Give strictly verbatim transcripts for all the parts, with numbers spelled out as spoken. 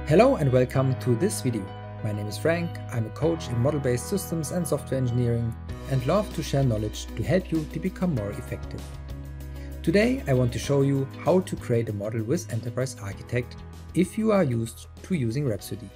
Hello and welcome to this video. My name is Frank, I'm a coach in model-based systems and software engineering and love to share knowledge to help you to become more effective. Today I want to show you how to create a model with Enterprise Architect if you are used to using Rhapsody.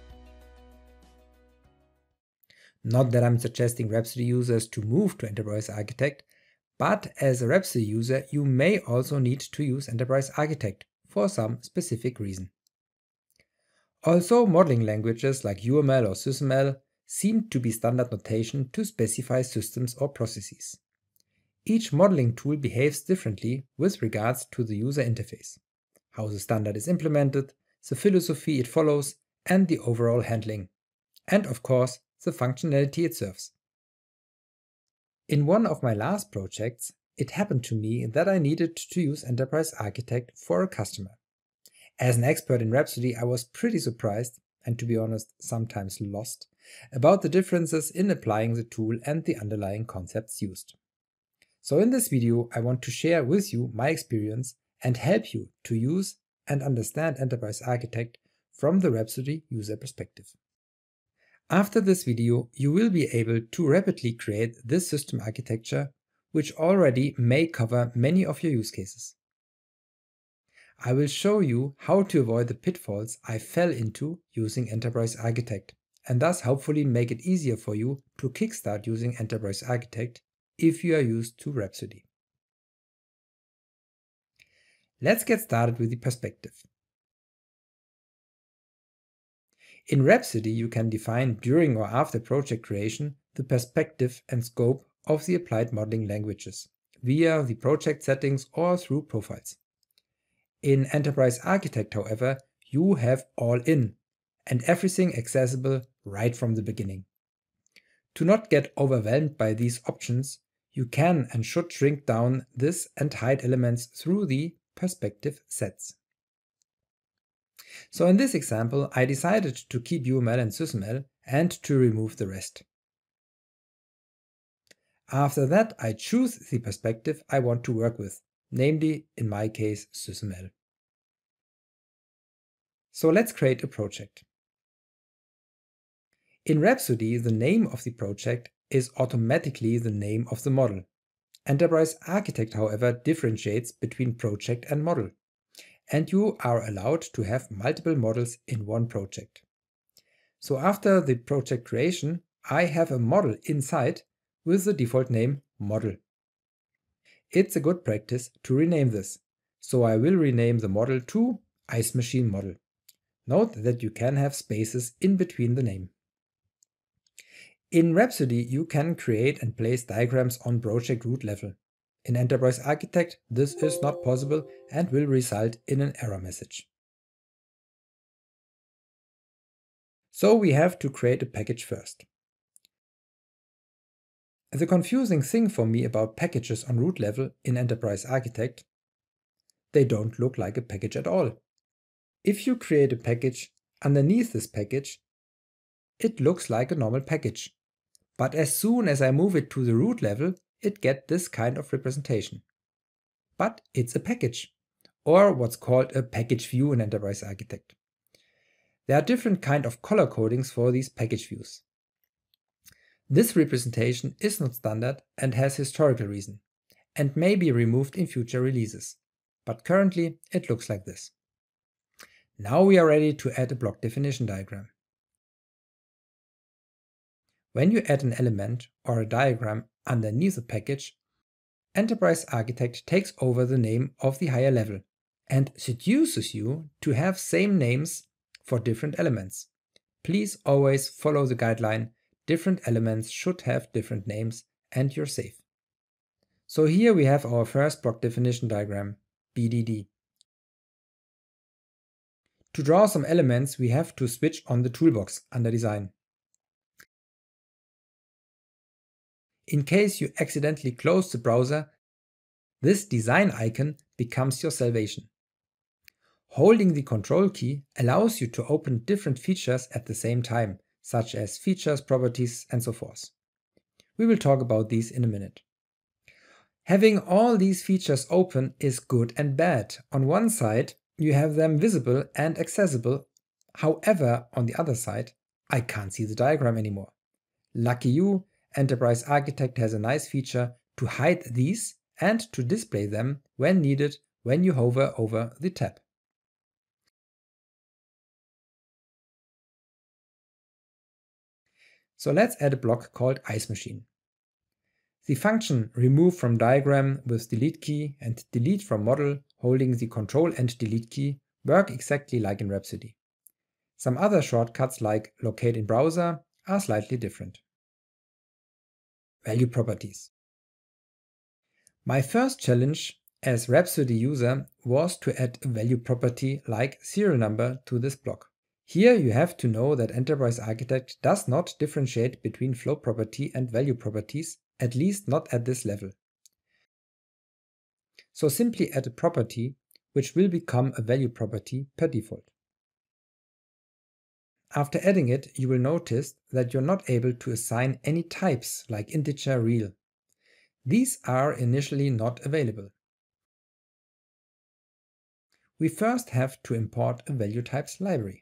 Not that I'm suggesting Rhapsody users to move to Enterprise Architect, but as a Rhapsody user you may also need to use Enterprise Architect for some specific reason. Also, modeling languages like U M L or SysML seem to be standard notation to specify systems or processes. Each modeling tool behaves differently with regards to the user interface, how the standard is implemented, the philosophy it follows, and the overall handling, and of course the functionality it serves. In one of my last projects, it happened to me that I needed to use Enterprise Architect for a customer. As an expert in Rhapsody, I was pretty surprised, and to be honest, sometimes lost, about the differences in applying the tool and the underlying concepts used. So in this video, I want to share with you my experience and help you to use and understand Enterprise Architect from the Rhapsody user perspective. After this video, you will be able to rapidly create this system architecture, which already may cover many of your use cases. I will show you how to avoid the pitfalls I fell into using Enterprise Architect, and thus hopefully make it easier for you to kickstart using Enterprise Architect if you are used to Rhapsody. Let's get started with the perspective. In Rhapsody you can define during or after project creation the perspective and scope of the applied modeling languages via the project settings or through profiles. In Enterprise Architect, however, you have all in and everything accessible right from the beginning. To not get overwhelmed by these options, you can and should shrink down this and hide elements through the perspective sets. So in this example, I decided to keep U M L and SysML and to remove the rest. After that, I choose the perspective I want to work with, namely, in my case, SysML. So let's create a project. In Rhapsody, the name of the project is automatically the name of the model. Enterprise Architect, however, differentiates between project and model, and you are allowed to have multiple models in one project. So after the project creation, I have a model inside with the default name model. It's a good practice to rename this, so I will rename the model to Ice Machine Model. Note that you can have spaces in between the name. In Rhapsody you can create and place diagrams on project root level. In Enterprise Architect this is not possible and will result in an error message. So we have to create a package first. The confusing thing for me about packages on root level in Enterprise Architect, they don't look like a package at all. If you create a package, underneath this package, it looks like a normal package. But as soon as I move it to the root level, it gets this kind of representation. But it's a package, or what's called a package view in Enterprise Architect. There are different kind of color codings for these package views. This representation is not standard and has historical reason, and may be removed in future releases. But currently it looks like this. Now we are ready to add a block definition diagram. When you add an element or a diagram underneath a package, Enterprise Architect takes over the name of the higher level and seduces you to have same names for different elements. Please always follow the guideline, different elements should have different names and you're safe. So here we have our first block definition diagram, B D D. To draw some elements, we have to switch on the toolbox under Design. In case you accidentally close the browser, this design icon becomes your salvation. Holding the Control key allows you to open different features at the same time, such as features, properties, and so forth. We will talk about these in a minute. Having all these features open is good and bad. On one side, you have them visible and accessible. However, on the other side, I can't see the diagram anymore. Lucky you, Enterprise Architect has a nice feature to hide these and to display them when needed when you hover over the tab. So let's add a block called IceMachine. The function remove from diagram with delete key and delete from model holding the control and delete key work exactly like in Rhapsody. Some other shortcuts like locate in browser are slightly different. Value properties. My first challenge as Rhapsody user was to add a value property like serial number to this block. Here you have to know that Enterprise Architect does not differentiate between flow property and value properties, at least not at this level. So simply add a property which will become a value property per default. After adding it, you will notice that you're not able to assign any types like integer, real. These are initially not available. We first have to import a value types library.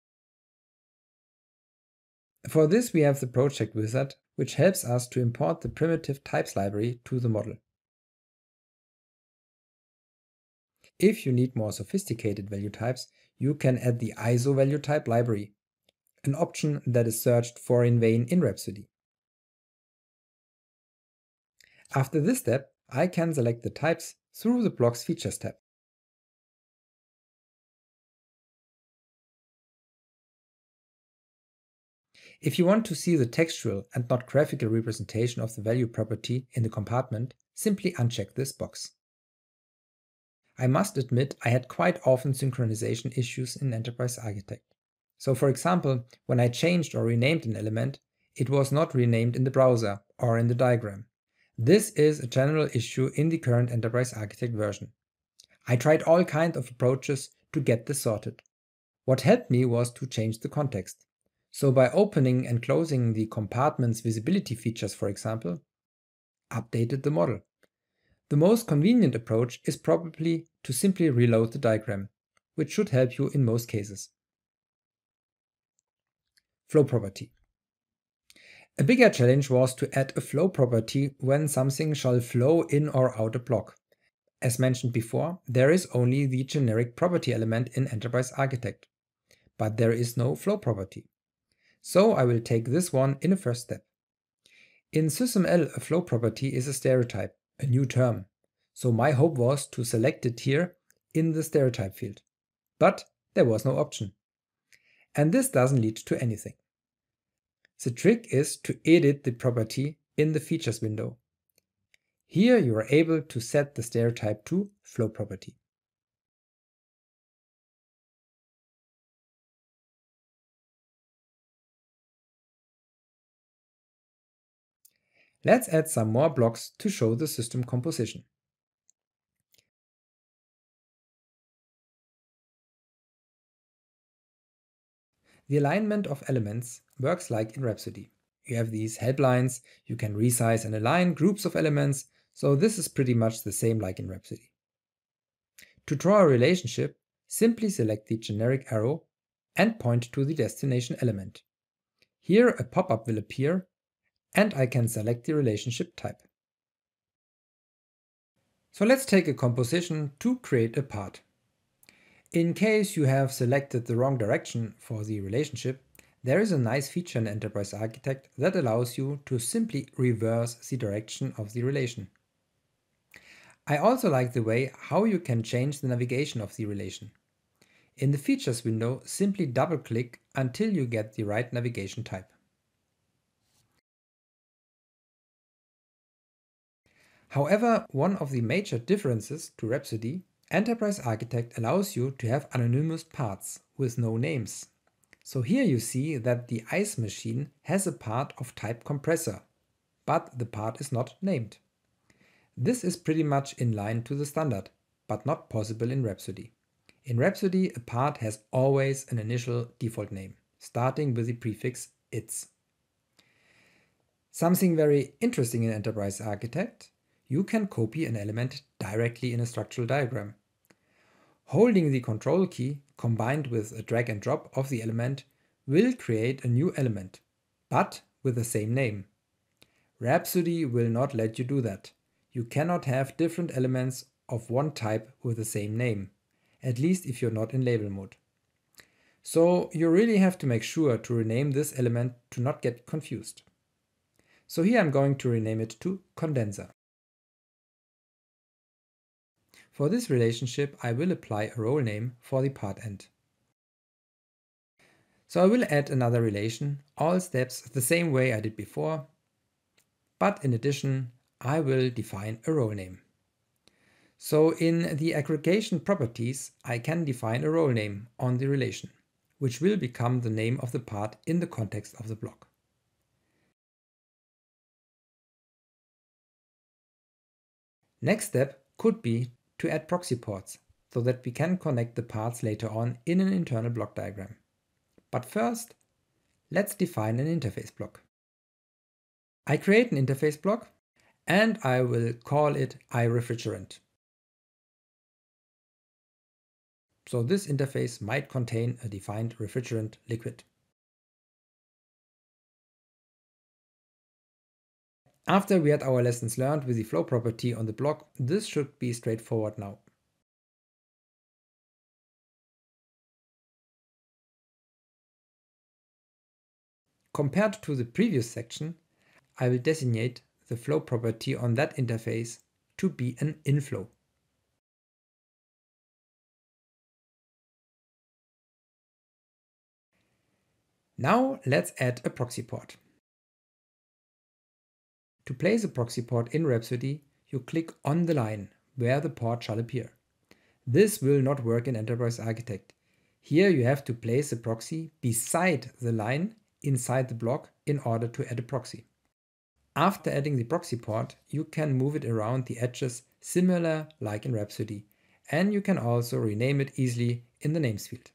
For this we have the project wizard, which helps us to import the primitive types library to the model. If you need more sophisticated value types, you can add the I S O value type library, an option that is searched for in vain in Rhapsody. After this step, I can select the types through the Blocks Features tab. If you want to see the textual and not graphical representation of the value property in the compartment, simply uncheck this box. I must admit I had quite often synchronization issues in Enterprise Architect. So for example, when I changed or renamed an element, it was not renamed in the browser or in the diagram. This is a general issue in the current Enterprise Architect version. I tried all kinds of approaches to get this sorted. What helped me was to change the context. So by opening and closing the compartment's visibility features, for example, updated the model. The most convenient approach is probably to simply reload the diagram, which should help you in most cases. Flow property. A bigger challenge was to add a flow property when something shall flow in or out a block. As mentioned before, there is only the generic property element in Enterprise Architect, but there is no flow property. So I will take this one in a first step. In SysML, a flow property is a stereotype, a new term. So my hope was to select it here in the stereotype field. But there was no option. And this doesn't lead to anything. The trick is to edit the property in the features window. Here you are able to set the stereotype to flow property. Let's add some more blocks to show the system composition. The alignment of elements works like in Rhapsody. You have these help lines, you can resize and align groups of elements, so this is pretty much the same like in Rhapsody. To draw a relationship, simply select the generic arrow and point to the destination element. Here a pop-up will appear, and I can select the relationship type. So let's take a composition to create a part. In case you have selected the wrong direction for the relationship, there is a nice feature in Enterprise Architect that allows you to simply reverse the direction of the relation. I also like the way how you can change the navigation of the relation. In the Features window, simply double-click until you get the right navigation type. However, one of the major differences to Rhapsody, Enterprise Architect allows you to have anonymous parts with no names. So here you see that the IceMachine has a part of type compressor, but the part is not named. This is pretty much in line to the standard, but not possible in Rhapsody. In Rhapsody, a part has always an initial default name, starting with the prefix its. Something very interesting in Enterprise Architect, you can copy an element directly in a structural diagram. Holding the control key combined with a drag and drop of the element will create a new element, but with the same name. Rhapsody will not let you do that. You cannot have different elements of one type with the same name, at least if you're not in label mode. So you really have to make sure to rename this element to not get confused. So here I'm going to rename it to condenser. For this relationship, I will apply a role name for the part end. So I will add another relation, all steps the same way I did before, but in addition, I will define a role name. So in the aggregation properties, I can define a role name on the relation, which will become the name of the part in the context of the block. Next step could be to add proxy ports, so that we can connect the parts later on in an internal block diagram. But first, let's define an interface block. I create an interface block and I will call it iRefrigerant. So this interface might contain a defined refrigerant liquid. After we had our lessons learned with the flow property on the block, this should be straightforward now. Compared to the previous section, I will designate the flow property on that interface to be an inflow. Now let's add a proxy port. To place a proxy port in Rhapsody, you click on the line where the port shall appear. This will not work in Enterprise Architect. Here you have to place a proxy beside the line inside the block in order to add a proxy. After adding the proxy port, you can move it around the edges similar like in Rhapsody, and you can also rename it easily in the names field.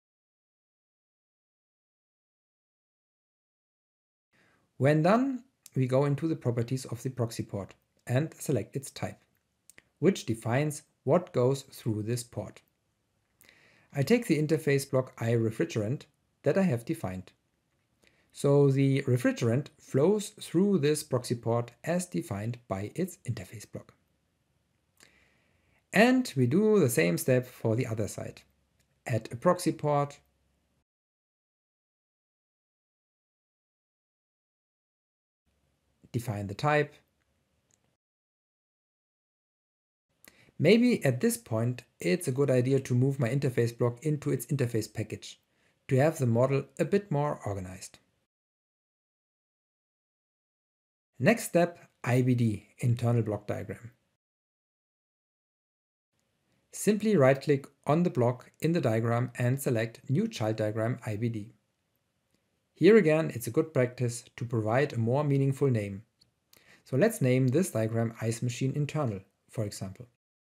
When done, we go into the properties of the proxy port and select its type, which defines what goes through this port. I take the interface block iRefrigerant that I have defined. So the refrigerant flows through this proxy port as defined by its interface block. And we do the same step for the other side. Add a proxy port, define the type. Maybe at this point it's a good idea to move my interface block into its interface package to have the model a bit more organized. Next step, I B D, internal block diagram. Simply right-click on the block in the diagram and select New Child Diagram I B D. Here again, it's a good practice to provide a more meaningful name. So let's name this diagram Ice Machine Internal, for example.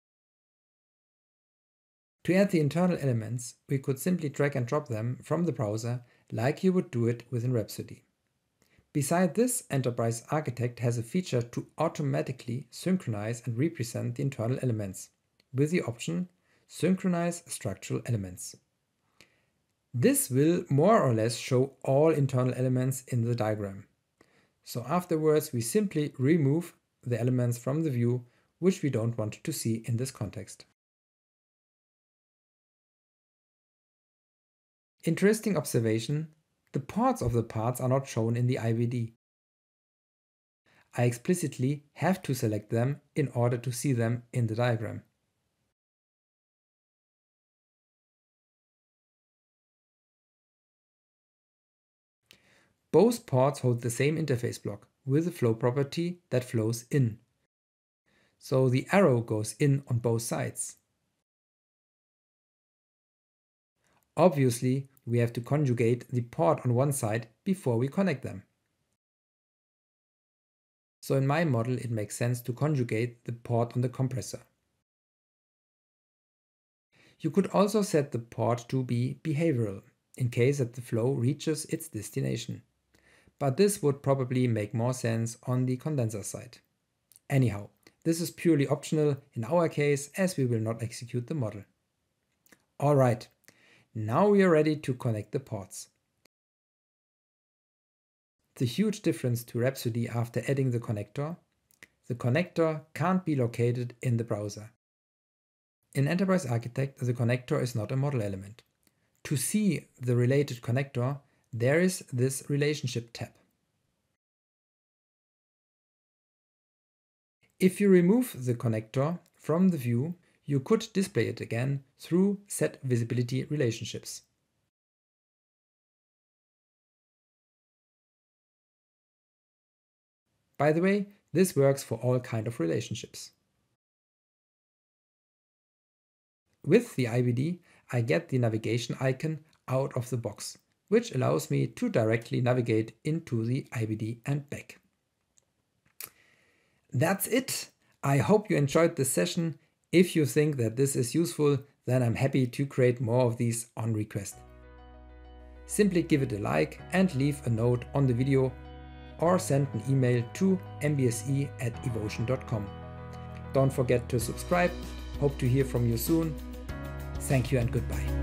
To add the internal elements, we could simply drag and drop them from the browser like you would do it within Rhapsody. Beside this, Enterprise Architect has a feature to automatically synchronize and represent the internal elements with the option Synchronize Structural Elements. This will more or less show all internal elements in the diagram. So afterwards we simply remove the elements from the view which we don't want to see in this context. Interesting observation, the ports of the parts are not shown in the I B D. I explicitly have to select them in order to see them in the diagram. Both ports hold the same interface block with a flow property that flows in. So the arrow goes in on both sides. Obviously, we have to conjugate the port on one side before we connect them. So in my model, it makes sense to conjugate the port on the compressor. You could also set the port to be behavioral, in case that the flow reaches its destination. But this would probably make more sense on the condenser side. Anyhow, this is purely optional in our case as we will not execute the model. Alright, now we are ready to connect the ports. The huge difference to Rhapsody after adding the connector: the connector can't be located in the browser. In Enterprise Architect, the connector is not a model element. To see the related connector, there is this Relationship tab. If you remove the connector from the view, you could display it again through Set Visibility Relationships. By the way, this works for all kinds of relationships. With the I B D, I get the navigation icon out of the box, which allows me to directly navigate into the I B D and back. That's it! I hope you enjoyed this session. If you think that this is useful, then I'm happy to create more of these on request. Simply give it a like and leave a note on the video, or send an email to m b s e at evotion dot com. Don't forget to subscribe. Hope to hear from you soon. Thank you and goodbye.